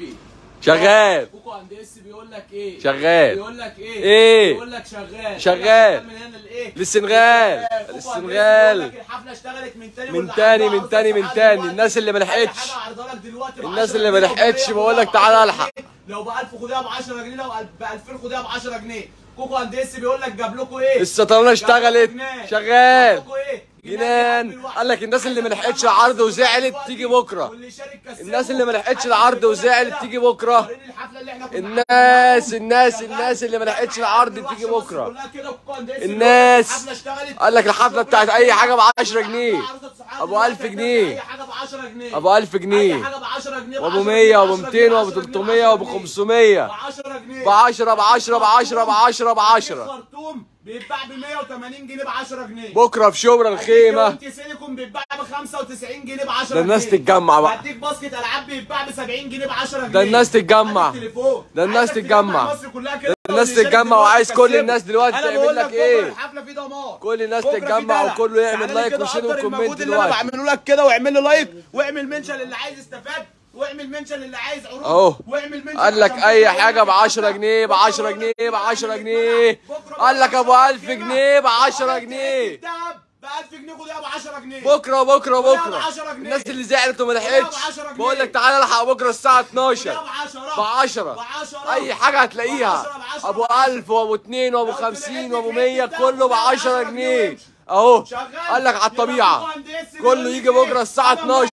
شغال. كوكو عند اس بيقول لك ايه؟ شغال. بيقول لك ايه؟ ايه؟ بيقول لك شغال. شغال. من هنا لايه؟ للسنغال. السنغال. الحفله اشتغلت من تاني الناس اللي ما لحقتش. الناس اللي ما لحقتش بقول لك تعالى الحق. لو ب 1000 خديها ب 10 جنيه، لو ب 2000 خديها ب 10 جنيه. كوكو عند اس بيقول لك جاب لكم ايه؟ السطرانه اشتغلت. شغال. جاب لكم ايه؟ جنان. قال لك الناس اللي ما لحقتش العرض وزعلت تيجي بكره. الناس اللي ما لحقتش العرض وزعلت تيجي بكره. الناس اللي ما لحقتش العرض تيجي بكره. الناس قال لك الحفله بتاعت اي حاجه ب 10 جنيه، ابو 1000 جنيه، ابو 1000 جنيه، وابو 100 وابو 200 وابو 300 وابو 500 ب 10 ب 10 ب 10 ب 10 ب 10. بيتباع ب 180 جنيه ب 10 جنيه. بكره في شبرا الخيمه سيليكون بيتباع ب 95 جنيه ب 10 جنيه. ده الناس تتجمع بقى. هديك باسكت العاب بيتباع ب 70 جنيه ب 10 جنيه. ده الناس تتجمع. ده الناس تتجمع. ده الناس تتجمع. وعايز كل الناس دلوقتي تعمل لك ايه؟ الحفله في دمار. كل الناس تتجمع وكله يعمل لايك وشير وكومنت اللي انا بعمله لك كده، واعمل لي لايك واعمل منشن للي عايز يستفاد، واعمل منشن للي عايز عروض اهو. واعمل منشن. قال لك اي حاجه ب 10 جنيه ب 10 جنيه ب 10 جنيه. قال لك ابو 1000 جنيه ب 10 جنيه. ب 1000 جنيه خديها ب 10 جنيه. بكره الناس اللي زعلت وما لحقتش بقول لك تعالى الحق بكره الساعه 12 ب 10. اي حاجه هتلاقيها ابو 1000 وابو 2 وابو 50 وابو 100 كله ب 10 جنيه اهو. قال لك على الطبيعه كله يجي بكره الساعه 12.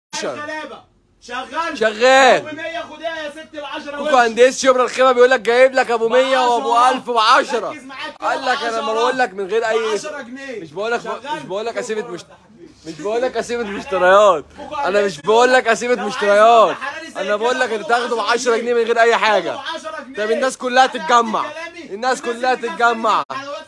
شغال. ابو 100 خديها يا ست ب 10. كوكو هندس شبرا الخيمه بيقول لك جايب لك ابو 100 وابو 1000 ب 10. قال لك انا ما بقول لك من غير اي مش بقول لك اسيبه مشتريات. انا مش بقول لك اسيبه مشتريات. انا بقول لك انت تاخده ب 10 جنيه من غير اي حاجه. طب الناس كلها تتجمع. الناس كلها تتجمع.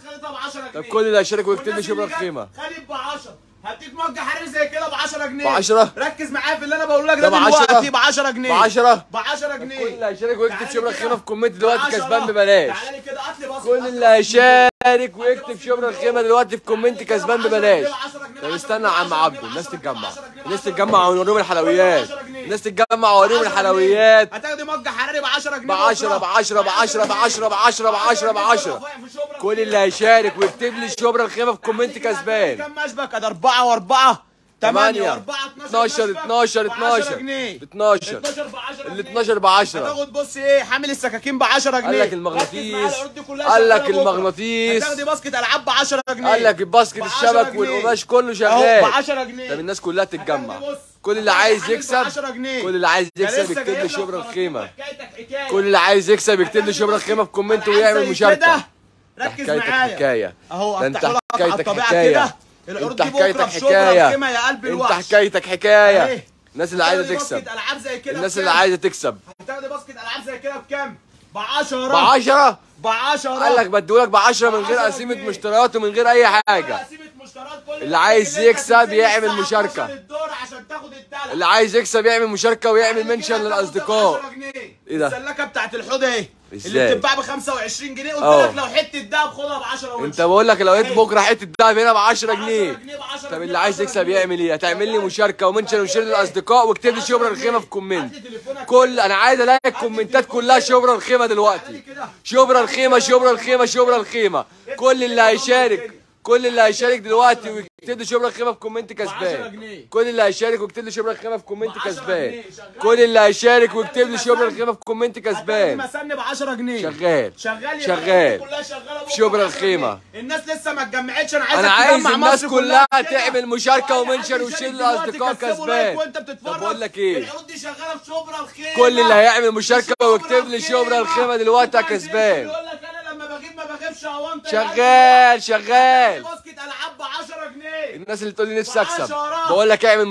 طب كل اللي هيشارك ويكتب لي شبرا الخيمه خلي ب 10. هديك مج حراري زي كده ب 10 جنيه. ب 10. ركز معايا في اللي انا بقوله لك ده دلوقتي. ب 10 جنيه. ب 10. ب 10 جنيه. كل اللي هيشارك ويكتب شبرا الخيمه في كومنت دلوقتي كسبان ببلاش. تعالى كده هات لي باسكت. كل اللي هيشارك ويكتب شبرا الخيمه دلوقتي في كومنت كسبان ببلاش. طب استنى يا عم عبده. الناس تتجمع ونوريهم الحلويات. الناس تتجمع ووريهم الحلويات. هتاخدي مج حراري ب 10 جنيه. ب 10 ب 10 ب 10 ب 10 ب 10 ب 10 ب 10. كل اللي هيشارك ويكتب لي شبرا الخيمه في كومنت كسبان. كم مشبك؟ ادي 4 و4 8 و4 12 12 12 12 ال 12 ب 10. هتاخد بص ايه حامل السكاكين ب 10 جنيه. قال لك المغناطيس. قال لك المغناطيس. هتاخدي باسكت العاب ب 10 جنيه. قال لك الباسكت الشبك والقماش كله شغال ب 10 جنيه. طب الناس كلها تتجمع. كل اللي عايز يكسب يكتب لي شبرا الخيمه. كل اللي عايز يكسب يكتب لي شبرا الخيمه في كومنت ويعمل مشاركه. ركز معايا. حكايه اهو. انت حكايتك حكايه. انت حكايتك حكايه. انت حكايتك حكايه. الناس اللي عايزه تكسب. الناس اللي عايزه تكسب. هتاخدي باسكت العاب زي كده بكام؟ ب 10. ب 10. ب 10. قال لك بديهولك ب 10 من غير قسيمه مشتريات ومن غير اي حاجه. اللي عايز يكسب يعمل مشاركه. اللي عايز يكسب يعمل مشاركه ويعمل منشن للاصدقاء. ايه ده؟ السلاكه بتاعت الحوض اهي اللي بتتباع ب 25 جنيه. قلت لك لو حته دهب خدها ب 10 ونص. انت بقول لك لو لقيت بكره حته دهب هنا ب 10 جنيه. طب اللي عايز يكسب يعمل ايه؟ هتعمل لي مشاركه ومنشن وشير للاصدقاء واكتب لي شبرا الخيمه في كومنت. انا عايز الاقي الكومنتات كلها شبرا الخيمه دلوقتي. شبرا الخيمه شبرا الخيمه شبرا الخيمه. كل اللي هيشارك دلوقتي ويكتب لي شبرا الخيمه في كومنت كسبان. كل اللي هيشارك ويكتب لي شبرا الخيمه في كومنت كسبان. كل اللي هيشارك ويكتب لي شبرا الخيمه في كومنت كسبان. مسني ب 10 جنيه. شغال في شبرا الخيمه. الناس لسه ما اتجمعتش. انا عايز الناس كلها تعمل مشاركه ومنشن وشير للاصدقاء كسبان. طب بقول لك ايه؟ العروض دي شغاله في شبرا الخيمه. كل اللي هيعمل مشاركه ويكتب لي شبرا الخيمه دلوقتي كسبان. يقول لك انا لما بجيب ما بجيبش اونطه. شغال. باسكت العاب ب 10 جنيه. الناس اللي تقول لي نفسي اكسب بقول لك اعمل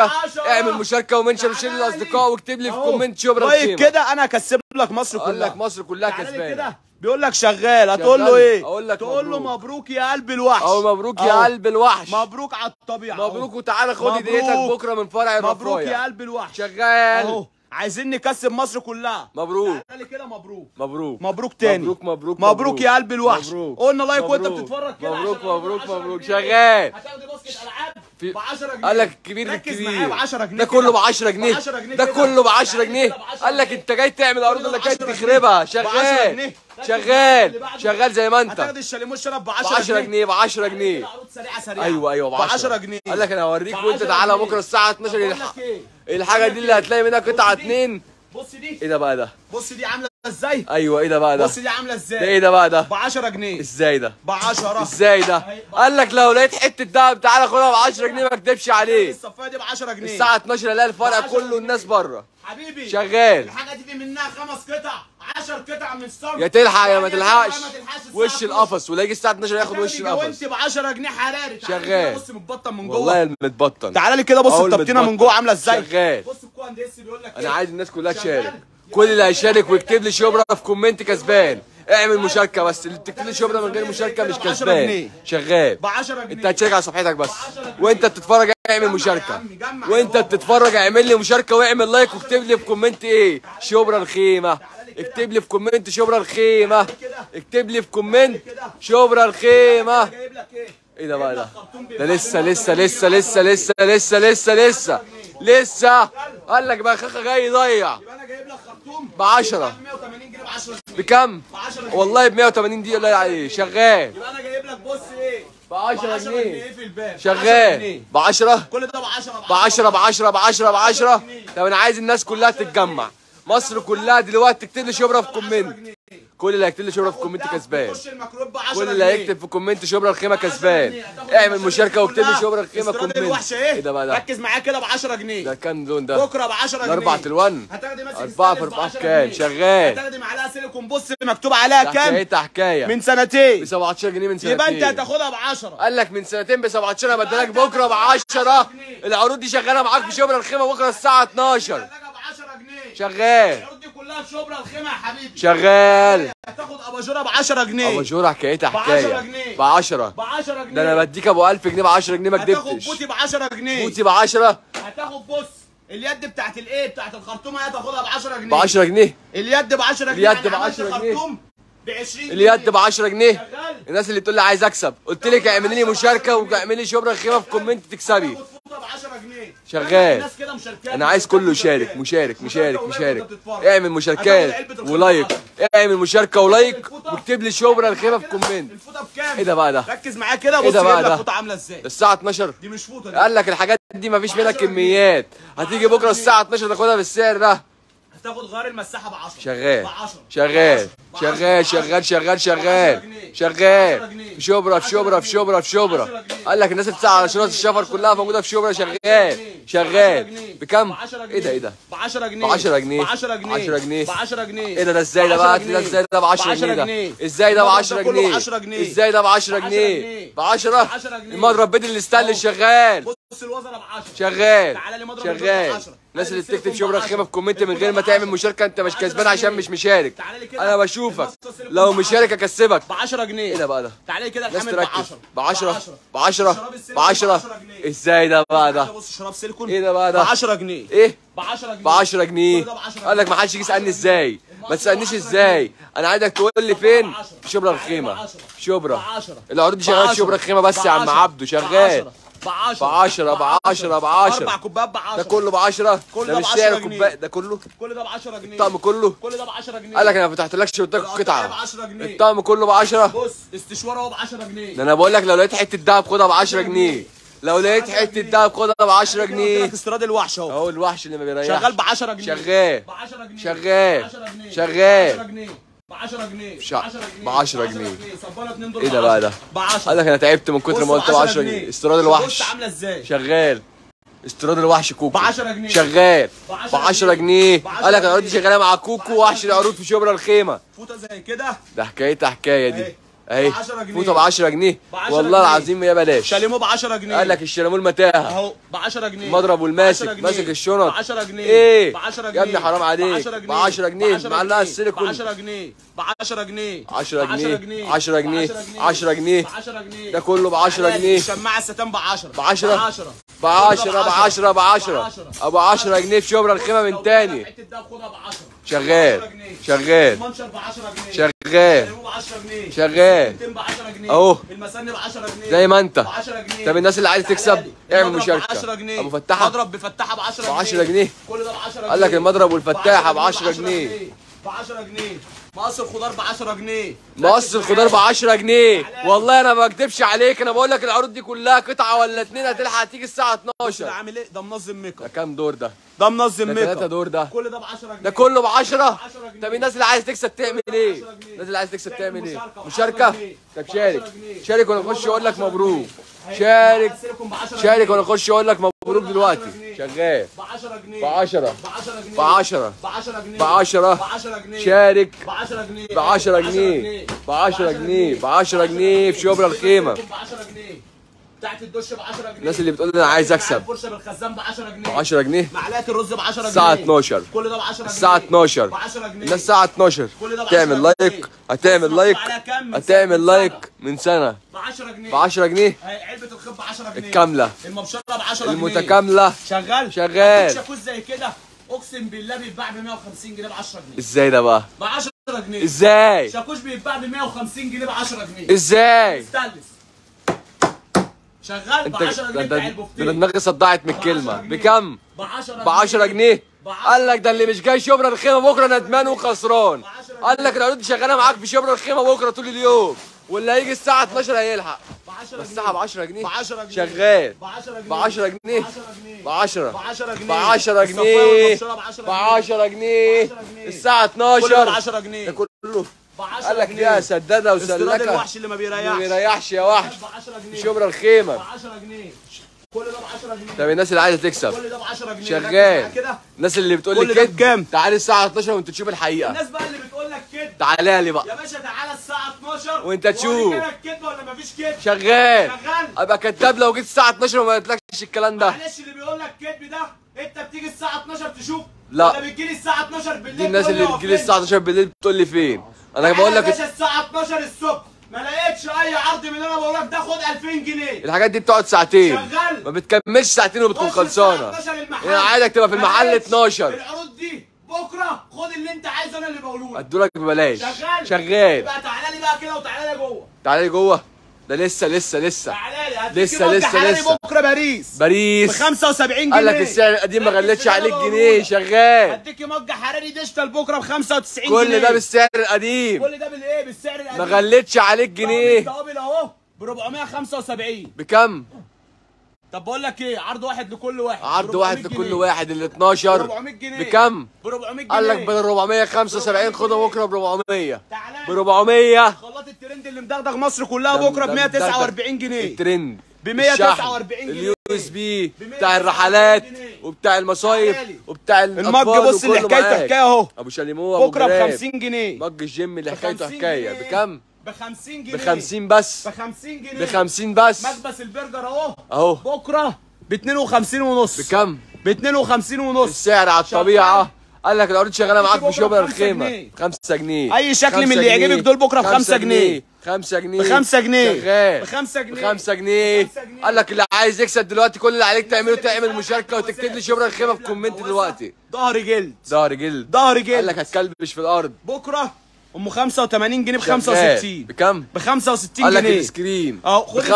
مشاركه ومنشن وشير للاصدقاء واكتب لي في كومنت شبرا الخيمه. طيب كده انا هكسب لك مصر كلها. قال لك مصر كلها كسبانه. بيقول لك شغال. هتقول له ايه؟ تقول له مبروك يا قلب الوحش. مبروك يا قلب الوحش. مبروك على الطبيعه. مبروك وتعالى خد هديتك بكره من فرع الرفايع. مبروك يا قلب الوحش. شغال. عايزين نكسب مصر كلها. مبروك. تعالى كده مبروك. مبروك. مبروك تاني. مبروك مبروك مبروك يا قلب الوحش. مبروك. قلنا لايك وانت مبروك. بتتفرج كده. مبروك عشان مبروك 10 مبروك. جنيه. شغال. هتاخدي باسكت العاب في- ب 10 جنيه. قال لك الكبير ركز معايا ب الكبير 10 جنيه ده كله ب كده. 10 جنيه. 10 جنيه ده كده. كله ب 10 تعالى جنيه. كده ب 10 قال لك جنيه. انت جاي تعمل عروض كله ولا ب جاي 10 جنيه. تخربها؟ ب 10 شغال جنيه. شغال شغال زي ما انت. هتاخدي الشاليمو الشنب ب ب 10 10 جنيه ب 10 جنيه. عروض سريعه سريعه. ايوه ايوه ب 10 جنيه. قال لك انا هوريك ب وانت 10 تعالى جنيه. بكره الساعه 12 بقول لك ايه؟ الحاجه دي اللي هتلاقي منها قطعه 2. بص دي. ايه ده بقى ده؟ بص دي عامله ازاي؟ ايوه ايه ده بقى ده؟ بص دي عامله ازاي؟ ده ايه ده بقى ده؟ ب 10 جنيه. ازاي ده؟ ب 10. ازاي ده؟ قال لك لو لقيت حته دهب تعالى خدها ب 10 جنيه ما اكدبش عليك. الصفايه دي ب 10 جنيه. الساعه 12 الاقي الفرق 10 كله جنيه. الناس بره. حبيبي شغال. الحاجه دي في منها 5 قطع 10 قطع من الصرف. يا تلحق يا ما يعني تلحقش. ما تلحقش الساعة وش 12. القفص ولا يجي الساعه 12 ياخد وش لو القفص. انت ب 10 جنيه حراري. تعالى شغال. كده بص متبطن من جوه. والله متبطن. تعالى لي كده بص أقول التبطينه من متبطن. جوه عامله ازاي. شغال. بص الكوان دي بيقول لك انا ايه؟ عايز الناس كلها شغال. تشارك. كل اللي هيشارك ويكتب لي شبرا في كومنت كسبان. اعمل مشاركه بس اللي بتكتب لي شبرا من غير مشاركه مش ب 10 كسبان. جنيه. شغال. ب 10 جنيه. انت هتشارك على صفحتك بس. ب 10 جنيه. وانت بتتفرج اعمل جمع يا مشاركه. عمي، جمع يا وانت بابا. بتتفرج اعمل لي مشاركه واعمل لايك واكتب لي في كومنت ايه شبرا الخيمه. اكتب لي في كومنت شبرا الخيمه. اكتب لي في كومنت شبرا الخيمه. جايب لك ايه؟ ايه ده بقى ده؟ ده لسه قال لك بقى خخه جاي يضيع. يبقى انا جايب لك خرطوم ب 10. 180 جنيه ب 10 جنيه. بكم؟ ب 10 جنيه. والله ب 180 دي قليل عليه. شغال. يبقى انا جايب لك بص ايه؟ ب 10 جنيه جنيه. في الباب. شغال. ب 10. كل ده ب 10 ب 10 ب 10 ب 10 ب 10. طب انا عايز الناس كلها تتجمع. مصر كلها دلوقتي تكتب لي شبرا في كومنت. كل اللي هيكتب لي شبرا في كومنت كسبان. خش الميكروب ب 10 كل اللي هيكتب في كومنت شبرا الخيمه كسبان. اعمل مشاركه واكتب لي شبرا الخيمه في كومنت. ايه ده بقى ده؟ ركز معايا كده ب 10 جنيه. ده كام لون ده؟ بكره ب 10 جنيه. ده 4 الوان. هتاخدي ماسك 4 في 4 كام؟ شغال. هتاخدي معلقه سيليكون بص مكتوب عليها كام؟ حكايه من سنتين. ب 17 جنيه من سنتين. يبقى انت هتاخدها ب 10. قال لك من سنتين ب 17 انا بديلك بكره ب 10. العروض دي شغاله معاك في شبرا الخيمه بكره الساعه 12. ب 10 جنيه. شغال. العروض دي كلها في شبرا الخيمه يا حبيبي. شغال. هتاخد اباجوره ب 10 جنيه. اباجوره حكايتها ب 10 حكايه جنيه. ب 10. ب 10 جنيه. ده انا بديك ابو 1000 جنيه ب 10 جنيه ما هتاخد كدبتش. بوتي ب 10 جنيه. بوتي ب 10. هتاخد بص اليد بتاعت الايه بتاعت الخرطومه هتاخدها ب 10 جنيه. ب 10 جنيه. اليد ب 10 جنيه. اليد ب 10 جنيه. ب 20 اليد ب 10 جنيه. شغال. الناس اللي تقول لي عايز اكسب قلت لك اعملي لي مشاركه واعملي لي شبرا الخيمه في كومنت تكسبي. هتاخد فوطه ب 10 جنيه. شغال. الناس كده مشاركات. انا عايز كله يشارك. مشارك اعمل مشاركات ولايك. اعمل مشاركه ولايك واكتب لي شبرا الخيمه في كومنت. الفوطه بكام؟ ايه ده بقى ده؟ ركز معايا كده إيه بص ده بقى جايب لك ده؟ فوطه عامله ازاي. الساعه 12. دي مش فوطه دي. قال لك الحاجات دي مفيش منها كميات. هتيجي بكره الساعه 12 تاخدها بالسعر ده. هتاخد غير المساحه ب 10. شغال. ب 10. شغال. ب 10. شغال شغال شغال شغال شغال في شبرا في شبرا في شبرا في شبرا. قال لك الناس اللي بتسعى على شنط الشفر كلها موجوده في شبرا. شغال شغال. بكم؟ ايه ده ايه ده؟ ب 10 جنيه. ب 10 جنيه. ب 10 جنيه. 10 جنيه. ب 10 جنيه. ايه ده ازاي ده بقى؟ ده ازاي ده ب 10 جنيه ده؟ ازاي ده ب 10 جنيه؟ ازاي ده ب 10 جنيه؟ ب 10. المضرب بدل الاستانلس شغال. بص الوزنه ب 10. شغال تعالى لي مضرب شغال. ب 10. الناس اللي بتكتب شبرا الخيمه في كومنت من غير ما تعمل مشاركه انت مش كسبان عشان مش مشارك. انا بشوفك لو مشارك اكسبك. ب 10 جنيه. ايه ده بقى ده؟ تعالى لي كده الناس الحامل ب تركز. 10. ب 10 ب 10 ب 10. ازاي ده بقى ده؟ بص شراب سيليكون. ايه ده بقى ب ده؟ 10 جنيه. ايه؟ ب 10 جنيه. ب 10 جنيه. كل ده ب 10 قال لك ما حدش يجي يسالني ازاي. ما تسالنيش ازاي. انا عايزك تقول لي فين في شبرا الخيمه. في شبرا. العروض دي شغاله في شبرا الخيمه بس يا عم عبده. شغال. ب 10 ب 10 ب 10 ب 10. 4 كوبايات ب 10. ده كله ب 10. كل ده ده مش ب 10 سعر جنيه. كوبايه ده كله. كل ده ب 10 جنيه. الطقم كله. كل ده ب 10 جنيه. قال لك انا ما فتحتلكش قلت لك ب قطعه. 10 جنيه. الطقم كله ب 10. بص استشوار اهو ب 10 جنيه. ده انا بقول لك لو لقيت حته دهب خدها ب 10 جنيه. لو لقيت حته دهب خدها ب 10 جنيه. استيراد الوحش اهو. اهو الوحش اللي ما بيريحش. شغال ب 10 جنيه. شغال. ب 10 جنيه. شغال. 10 جنيه. شغال. 10 جنيه. ب 10 جنيه. ب 10 جنيه. صبانه 2 دول. ايه ده بقى ده؟ ب 10. قال لك انا تعبت من كتر ما قلت ب 10 جنيه. استيراد الوحش. بص عامله ازاي. شغال. استيراد الوحش كوكو ب 10 جنيه. شغال ب 10 جنيه. ب 10 قال لك العروض دي جنيه. شغاله مع كوكو وحش العروض في شبرا الخيمه. فوطه زي كده. ده حكايتها حكايه دي. اهي ب 10 جنيه. فوطه ب 10 جنيه. ب 10 والله جنيه. العظيم يا بلاش. شاليمو ب 10 جنيه. قال لك الشلمون متاهه اهو ب 10 جنيه. المضرب والماسك 10 جنيه. ماسك الشنط. ب 10 جنيه. ايه ب 10 جنيه. يا ابني حرام عليك. ب 10 جنيه معلقه السيليكون. ب 10 جنيه. ب 10 جنيه. 10 جنيه 10 جنيه 10 جنيه. 10 جنيه. ده كله ب 10 جنيه. شماعه الستان ب 10. ب 10. ب 10. ب 10 ب 10 ب 10 ابو 10 جنيه في شبرا الخيمه من تاني. حته ده خدها ب 10 شغال شغال المنشر ب 10 جنيه شغال ب 10 جنيه شغال 200 ب 10 جنيه اهو المسن ب 10 جنيه زي ما انت. ب 10 جنيه. طب الناس اللي عايزه تكسب اعمل مشاركه. 10 جنيه ابو فتحه مضرب بفتحه ب 10 جنيه ب 10 جنيه. كل ده ب 10 جنيه. قال لك المضرب والفتاحه ب 10 جنيه. ب 10 جنيه. مقص الخضار ب 10 جنيه. مقص الخضار ب 10 جنيه. والله انا ما بكدبش عليك، انا بقول لك العروض دي كلها قطعه ولا اتنين هتلحق تيجي الساعه 12. ده عامل ايه؟ ده منظم ميك ده اب. كام دور ده؟ ده منظم ميك اب. 3 دور ده. كل ده ب 10 جنيه. ده كله ب 10. جنيه. طب الناس اللي عايزه تكسب تعمل ايه؟ الناس اللي عايزه تكسب تعمل ايه؟ مشاركه؟ طب شارك شارك وانا اخش اقول لك مبروك. شارك شارك وانا اخش اقول لك مبروك دلوقتي. شغال ب 10 جنيه. ب 10 ب 10 جنيه. ب 10 ب 10 جنيه. ب 10 ب 10 جنيه. شارك ب 10 جنيه. ب 10 جنيه ب 10 جنيه ب 10 جنيه في شبرا الخيمه. ب 10 جنيه. بتاعت الدش ب 10 جنيه. الناس اللي بتقول لي انا عايز اكسب الفرشه بالخزان ب 10 جنيه. ب 10 جنيه. معلقه الرز ب 10 جنيه. الساعه 12 كل ده ب 10 جنيه. الساعه 12 ب 10 جنيه. الناس الساعه 12 كل ده ب 10 تعمل جنيه. لايك. هتعمل لايك هتعمل لايك من سنه ب 10 جنيه. ب 10 جنيه علبه الخيط ب 10 جنيه. الكامله المبشره ب 10 جنيه. المتكامله شغال شغال. شاكوش زي كده اقسم بالله بيتباع ب 150 جنيه ب 10 جنيه. ازاي ده بقى؟ ب 10 جنيه. ازاي؟ شاكوش بيتباع ب 150 جنيه ب 10 جنيه. ازاي؟ استانلس شغال ب 10 جنيه بتاع البوفتين. ده دماغي صدعت من الكلمه. بكم؟ ب 10 ب 10 جنيه. قال لك ده اللي مش جاي شبرا الخيمه بكره ندمان وخسران. قال لك العروض دي شغاله معاك في شبرا الخيمه بكره طول اليوم، واللي هيجي الساعه 12 هيلحق. بس الساعه ب 10 جنيه. ب 10 جنيه. شغال ب 10 جنيه. ب 10 جنيه ب 10 ب 10 جنيه. ب 10 جنيه ب 10 جنيه الساعه 12 كله ب 10 جنيه. ده كله ب 10 قال لك جنيه. فيها سداده استيراد وسلكه. الوحش اللي ما بيريحش. ما بيريحش يا وحش. ب 10 جنيه. شبرا الخيمه. ب 10 جنيه. كل ده ب 10 جنيه. طب الناس اللي عايزه تكسب كل ده ب 10 جنيه. شغال. كده الناس اللي بتقول كل لي ده كده بكام؟ تعالي الساعه 12 وانت تشوف الحقيقه. الناس بقى اللي بتقول لك كده تعالى لي بقى يا باشا تعالى الساعه 12 وانت تشوف. كده كدبه ولا مفيش كدب. شغال. شغال. ابقى كداب لو جيت الساعه 12 وما قلتلكش الكلام ده. معلش اللي بيقول لك كدب ده انت بتيجي الساعه 12 تشوف لا. ولا بتجيلي الساعه 12 بالليل؟ دي الناس تقول لي اللي هو بتجيلي فين؟ الساعه 12 بالليل بتقول لي فين. انا بقول يا لك باشا الساعه 12 الصبح ما لقيتش اي عرض من اللي انا بقول لك ده خد 2000 جنيه. الحاجات دي بتقعد ساعتين شغال. ما بتكملش ساعتين وبتكون خش الساعة خلصانه. 12 المحل. انا عايزك تبقى في ما المحل لقيتش 12. العروض دي بكره خد اللي انت عايزه انا اللي بقوله لك. ادولك ببلاش. شغال. شغال. يبقى تعالى لي بقى كده وتعالى لي جوه. تعالى لي جوه. ده لسه تعالى لي هديك لسه مج لسه حراري لسه. بكره باريس ب باريس 75 جنيه. قال لك السعر القديم ما غلتش عليك بقوله جنيه. لك. شغال. هديك مج حراري ديجيتال بكره ب 95 جنيه. كل ده بالسعر القديم كل ده بالايه؟ بالسعر القديم. ما غلتش عليك جنيه. الدوابل اهو ب 475. بكم؟ طب بقول لك ايه؟ عرض واحد لكل واحد. عرض واحد لكل واحد ال 12 400 جنيه. بكم؟ ب 400 جنيه. قال لك بدل 475 خدها بكره ب 400. تعالى ب 400. خلاط الترند اللي مدغدغ مصر كلها ده- بكره ب ده- 149 جنيه. الترند ب 149 جنيه. اليو اس بي ب 149 بتاع الرحلات جنيه. وبتاع المصايف تعالى. وبتاع المج الاطفال بص اللي وكله حكايته معاك. حكايه اهو ابو شاليمو ابو بكره ب جراب. 50 جنيه. مج الجيم اللي حكايته 50 حكايه جنيه. بكم؟ ب 50 جنيه. ب 50 بس. ب 50 جنيه. ب 50 بس. مكبس البرجر اهو اهو بكره ب 52 ونص. بكم؟ ب 52 ونص. السعر على الطبيعه. قال لك العروض شغاله معاك بكرة في شبرا ب 5 الخيمه جنيه. 5 جنيه. أي شكل 5 من اللي جنيه. يعجبك دول بكرة ب 5 جنيه. 5 جنيه. ب 5 جنيه. شغال. ب 5 جنيه. ب 5 جنيه. ب 5 جنيه. قال لك اللي عايز يكسب دلوقتي كل اللي عليك تعمله تعمل مشاركه وتكتب لي شبرا الخيمه في كومنت دلوقتي. ظهر جلد. ظهر جلد. ظهر قال جلد. لك هتكلبش في الارض. بكره ام 85 جنيه ب شغال. 65. بكم؟ ب 65 قال لك جنيه. السكرين اهو ب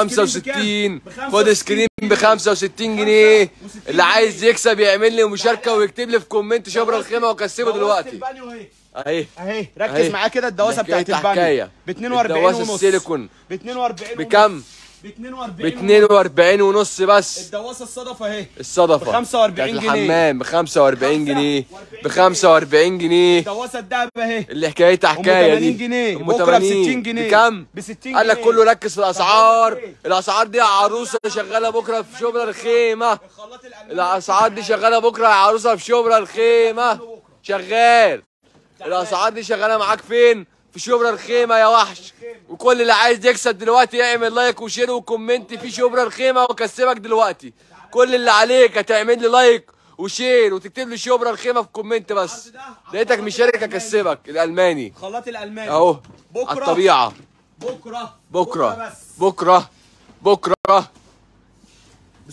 65. بكام؟ خد سكرين ب 65 جنيه. اللي عايز يكسب يعمل لي مشاركه ويكتب لي في كومنت شبرا الخيمه وكسبه دلوقتي. البانيو اهي اهي اهي ركز أهي. معايا كده الدواسه بتاعت حكاية البانيو حكاية. ب 42 الدواسة ونص. السيليكون ب 42 بكم؟ ب 42 ب 42 ونص بس. الدواسه الصدفه اهي الصدفه ب 45 بتاعت جنيه. الحمام ب 45 جنيه. ب 45 جنيه. الدواسه الدهب اهي اللي حكايتها حكايه ام 80 دي. جنيه. ام بكره ب 80. 60 جنيه. بكم؟ ب 60 قال لك جنيه. كله ركز في الاسعار. طب بقول لك إيه؟ الاسعار دي يا عروسه شغاله بكره في شبرا الخيمه. الخلاط الألماني. الاسعار دي شغاله بكره يا عروسه في شبرا الخيمه. شغال. الاسعار دي شغاله معاك فين؟ في شبرا الخيمه يا وحش. وكل اللي عايز يكسب دلوقتي يعمل لايك وشير وكومنت في شبرا الخيمه وكسبك دلوقتي. كل اللي عليك هتعمل لي لايك وشير وتكتب لي شبرا الخيمه في كومنت بس. لقيتك مشارك اكسبك الالماني الخلاط الالماني اهو على بكره الطبيعه. بكره بكره بس بكره بكره ب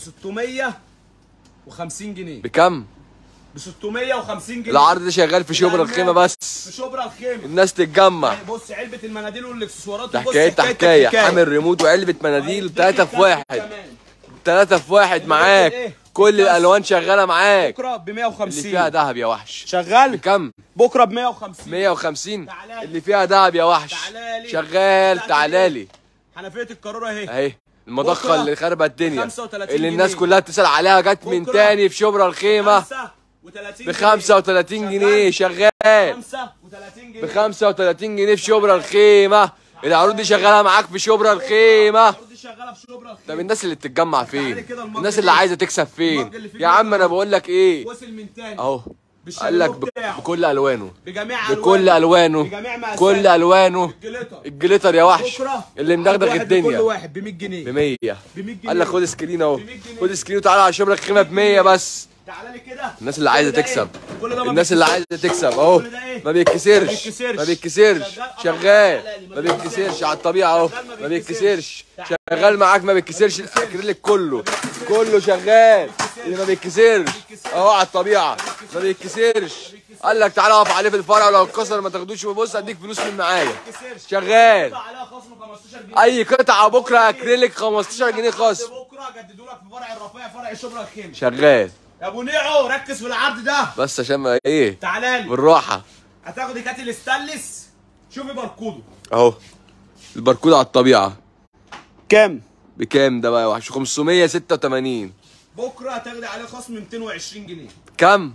650 جنيه. بكم؟ ب 650 جنيه. العرض ده شغال في شبرا الخيمه بس. في شبرا الخيمه. الناس تتجمع. بص علبه المناديل والاكسسوارات. ده حكايه حامل ريموت وعلبه مناديل 3 في 1. 3 في 1 معاك. كل الالوان شغاله معاك. بكره ب 150 اللي فيها دهب يا وحش. شغال بكم؟ بكره ب 150. 150 اللي فيها دهب يا وحش. شغال. تعالى لي. حنفيه القاروره اهي. اهي المضخه اللي خربت الدنيا 35 اللي الناس جنيه. كلها بتسال عليها جت من تاني في شبرا الخيمه ب 35 جنيه. شغال 35 جنيه. ب 35 جنيه في شبرا الخيمه. العروض دي شغاله معاك في شبرا الخيمه. العروض دي شغاله في شبرا الخيمه. طب الناس اللي بتتجمع فين؟ كده المج الناس اللي عايزه تكسب فين؟ يا عم انا بقول لك ايه، وصل من تاني اهو قال لك بكل الوانه، بجميع بكل الوانه، بجميع مقاساته، كل الوانه. الجليتر الجليتر يا وحش بكره اللي مدغدغ الدنيا كل واحد ب 100 جنيه. ب 100. ب 100 جنيه. قال لك خد سكرين اهو، ب 100 جنيه. خد سكرين وتعالى على شبرا الخيمه ب 100 بس. تعالى لي كده. الناس اللي عايزه كل ده تكسب، إيه؟ كل ده ما الناس اللي عايزه تكسب اهو، كل ده إيه؟ ما بيتكسرش، بيتكسرش. ما بيتكسرش، شغال، ما ما بيتكسرش على الطبيعه اهو، ما بيتكسرش، شغال معاك ما بيتكسرش. الاكريليك كله شغال، اللي ما بيتكسرش اهو على الطبيعه ما بيتكسرش. قال لك تعالى اقف عليه في الفرع ولو اتكسر ما تاخدوش وبص اديك فلوس من معايا. شغال. عليها خصم 15 جنيه. اي قطعه بكره اكريليك 15 جنيه خصم. بكره جددوا لك في فرع الرفيع، فرع شبرا الخيمه. شغال. يا ابو نيعو ركز في العرض ده بس عشان ما ايه، تعالى لي بالراحه هتاخد كاتل ستانلس. شوفي باركوده اهو، الباركود على الطبيعه كام؟ بكام ده بقى يا وحش؟ 586. بكره هتاخدي عليه خصم 220 جنيه. كم؟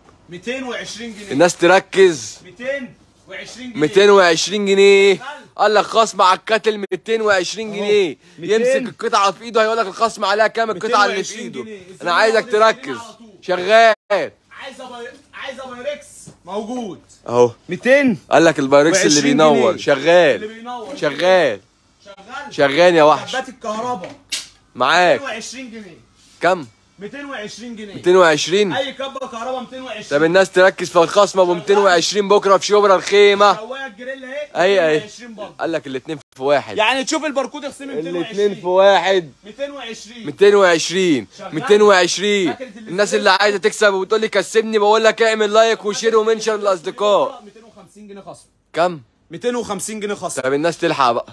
220 جنيه. الناس تركز. 220 جنيه. 220 جنيه. قال لك خصم على الكاتل 220 جنيه. يمسك القطعه في ايده هيقول لك الخصم عليها كام القطعه اللي في ايده. انا عايزك تركز. شغال. عايزه بايركس موجود اهو 200. قال لك البايركس اللي بينور اللي شغال. بينور شغال شغال يا وحش. كابات الكهرباء معاك 220 جنيه. كم؟ 220 جنيه. 220. اي كبه كهرباء 220. طب الناس تركز في الخصم ابو 220 بكره في شبرا الخيمه. شوايه الجريل اهي اي 220 برضه. قال لك الاثنين في واحد. يعني تشوف الباركود اخصمي 220. الاثنين في واحد. 220 220. الناس اللي عايزه تكسب وبتقول لي كسبني بقول لك اعمل لايك وشير ومنشن للاصدقاء. 250 جنيه خصم. كم؟ 250 جنيه خصم. طب الناس تلحق بقى.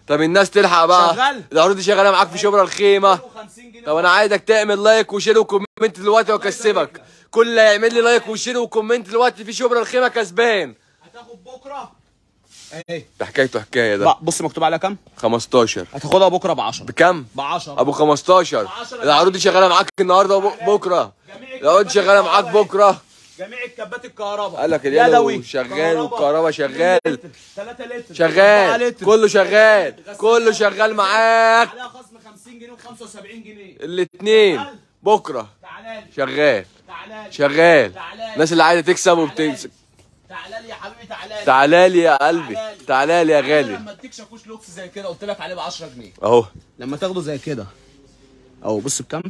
شغال. العروض دي شغاله معاك في شبرا الخيمه. 250 جنيه. طب انا عايزك تعمل لايك وشير وكومنت دلوقتي واكسبك. كل اللي هيعمل لي لايك وشير وكومنت دلوقتي في شبرا الخيمه كسبان. هتاخد بكره اهي. ده حكايته حكايه ده. بص مكتوب عليها كام؟ 15. هتاخدها بكره ب 10. بكم؟ ب 10. ابو 15. العروض دي شغاله معاك النهارده وبكره. العروض دي شغاله معاك بكره. جميع الكبات الكهرباء. قال لك اليدوي شغال والكهرباء شغال. 3 لتر شغال. كله شغال. كله شغال معاك. عليها خصم 50 جنيه و75 جنيه. الاثنين بكره. تعالى لي. شغال. تعالى لي. شغال. تعالى لي. الناس اللي عايزه تكسب وبتكسب. تعالى لي يا حبيبي تعالى لي. تعالى لي يا قلبي. تعالى لي يا غالي. لما اديك شاكوش لوكس زي كده قلت لك عليه ب 10 جنيه. اهو لما تاخده زي كده اهو بص بكام؟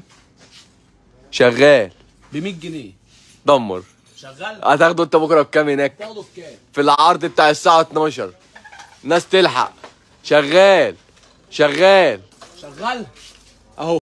شغال. ب 100 جنيه. دمر. شغال. هتاخده انت بكره بكام هناك؟ تاخده بكام؟ في العرض بتاع الساعه 12. الناس تلحق. شغال. شغال. شغال اهو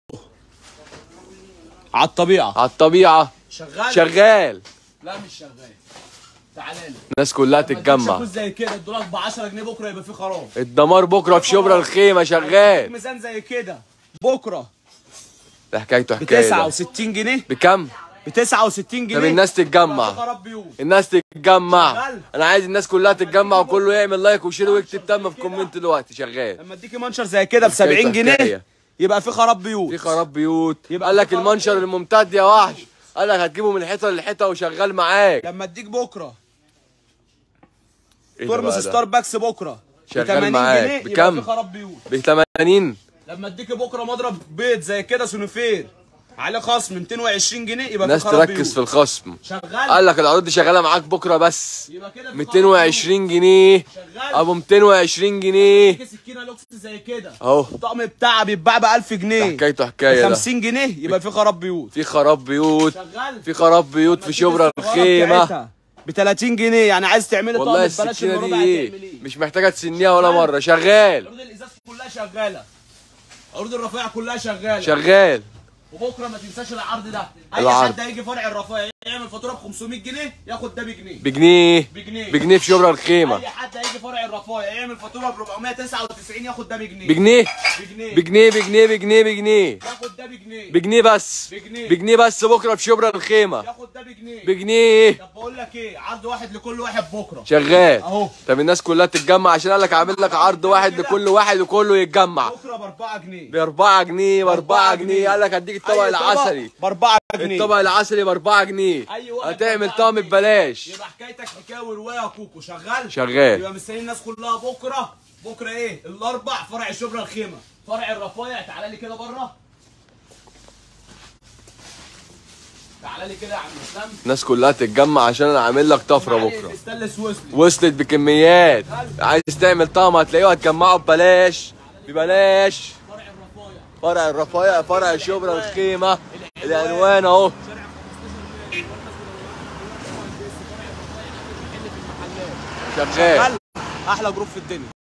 على الطبيعه. على الطبيعه. شغال. شغال. لا مش شغال. تعالى لي. الناس كلها تتجمع. شاكوش زي كده ادولك ب 10 جنيه بكره يبقى فيه خراب. الدمار بكره في شبرا الخيمه شغال. ميزان زي كده بكره ده حكايته ب حكايه. 69 جنيه. بكم؟ ب 69 جنيه. طب الناس تتجمع. خراب بيوت. الناس تتجمع. شغال. انا عايز الناس كلها تتجمع وكله يعمل لايك وشير ويكتب تم في كومنت دلوقتي. شغال. لما اديكي منشر زي كده ب 70 جنيه حكاية. يبقى في خراب بيوت. في خراب بيوت. يبقى قال لك في خراب المنشر بيوت. الممتد يا وحش. قال لك هتجيبه من الحيطه للحيطه وشغال معاك. لما اديك بكره إيه ده ترمس بقى ده؟ ستاربكس بكره شغال ب 80 معاك. جنيه بكم؟ يبقى في خراب بيوت. ب 80. لما اديك بكره مضرب بيض زي كده سونوفير عليه خصم 220 جنيه يبقى في الناس خراب تركز بيوت. في الخصم. شغال. قال لك العروض دي شغاله معاك بكره بس. يبقى كده في 220 جنيه. شغال. ابو 220 جنيه. اديك سكينه لوكس زي كده اهو الطقم بتاعها بيتباع ب 1000 جنيه. حكايته حكايه ده. 50 جنيه يبقى في خراب بيوت. في خراب بيوت. شغال. في خراب بيوت في شبرا الخيمه. ب 30 جنيه يعني عايز تعملي طقم والله ببلاش السكينه الربع دي ايه؟ هتعمليه. مش محتاجه تسنيها ولا مره. شغال. عروض الازاز كلها شغاله. عروض الرفيع كلها شغاله. شغال. وبكره ما تنساش العرض ده. اي العرض. حد هيجي فرع الرفايع يعمل فاتوره ب 500 جنيه ياخد ده بجنيه. بجنيه بجنيه. بجنيه في شبرا الخيمه. اي حد هيجي فرع الرفايع يعمل فاتوره ب 499 ياخد ده بجنيه. بجنيه بجنيه. بجنيه بجنيه بجنيه بجنيه ياخد ده بجنيه. بجنيه بس. بجنيه. بجنيه بس بكره في شبرا الخيمه. ياخد ده بجنيه. بجنيه. طب بقول لك ايه، عرض واحد لكل واحد بكره. شغال اهو. طب الناس كلها تتجمع عشان قال لك عامل لك عرض واحد لكل واحد وكله يتجمع بكره ب 4 جنيه. ب 4 جنيه ب 4 جنيه. قال لك هديك الطبق العسلي ب 4 جنيه. الطبق العسلي ب 4 جنيه. أي واحد هتعمل ب4 طقم جنيه. ببلاش. يبقى حكايتك حكايه وروايه يا كوكو. شغال. شغال. يبقى مستنيين الناس كلها بكره. بكره ايه؟ الاربع فرع شبرا الخيمه. فرع الرفايع تعالى لي كده بره. تعالى لي كده يا عم اسلام. الناس كلها تتجمع عشان انا عامل لك طفره بكره. استلس وصلي. وصلت بكميات. عايز تعمل طقم هتلاقيه هتجمعه ببلاش ببلاش. فرع الرفايع. فرع الرفايع فرع شبرا الخيمه. العنوان اهو. شغال. احلى جروب في الدنيا.